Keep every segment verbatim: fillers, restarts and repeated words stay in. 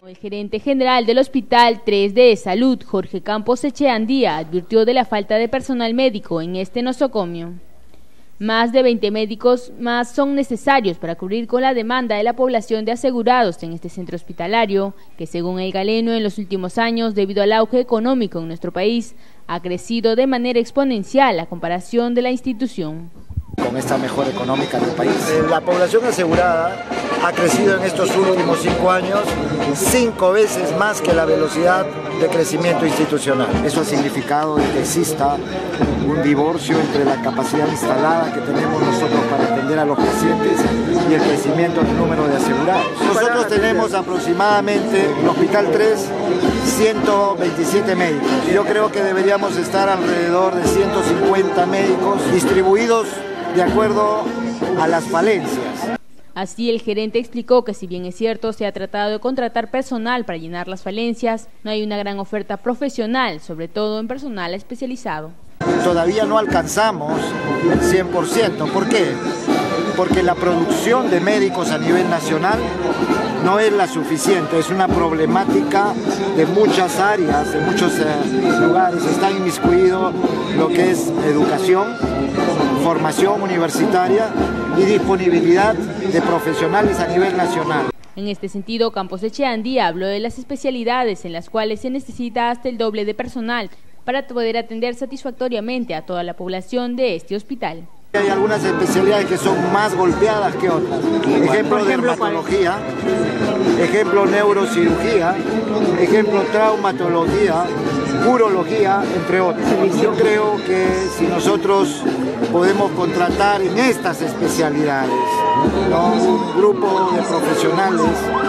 El gerente general del Hospital tres de Salud, Jorge Campos Echeandía, advirtió de la falta de personal médico en este nosocomio. Más de veinte médicos más son necesarios para cubrir con la demanda de la población de asegurados en este centro hospitalario, que según el galeno en los últimos años, debido al auge económico en nuestro país, ha crecido de manera exponencial a comparación de la institución. Con esta mejora económica del país, la población asegurada ha crecido en estos últimos cinco años cinco veces más que la velocidad de crecimiento institucional. Eso ha significado de que exista un divorcio entre la capacidad instalada que tenemos nosotros para atender a los pacientes y el crecimiento del número de asegurados. Nosotros tenemos aproximadamente en el Hospital tres ciento veintisiete médicos. Yo creo que deberíamos estar alrededor de ciento cincuenta médicos distribuidos de acuerdo a las falencias. Así, el gerente explicó que si bien es cierto se ha tratado de contratar personal para llenar las falencias, no hay una gran oferta profesional, sobre todo en personal especializado. Todavía no alcanzamos el cien por ciento. ¿Por qué? Porque la producción de médicos a nivel nacional no es la suficiente, es una problemática de muchas áreas, de muchos eh, lugares. Está inmiscuido lo que es educación, formación universitaria y disponibilidad de profesionales a nivel nacional. En este sentido, Campos Echeandía habló de las especialidades en las cuales se necesita hasta el doble de personal para poder atender satisfactoriamente a toda la población de este hospital. Hay algunas especialidades que son más golpeadas que otras. Ejemplo, dermatología, ejemplo, neurocirugía, ejemplo, traumatología, urología, entre otros. Yo creo que si nosotros podemos contratar en estas especialidades, ¿no?, un grupo de profesionales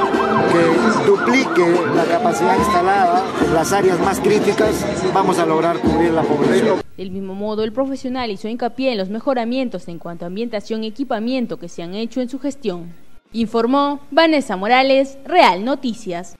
que duplique la capacidad instalada en las áreas más críticas, vamos a lograr cubrir la población. Del mismo modo, el profesional hizo hincapié en los mejoramientos en cuanto a ambientación y equipamiento que se han hecho en su gestión. Informó Vanessa Morales, Real Noticias.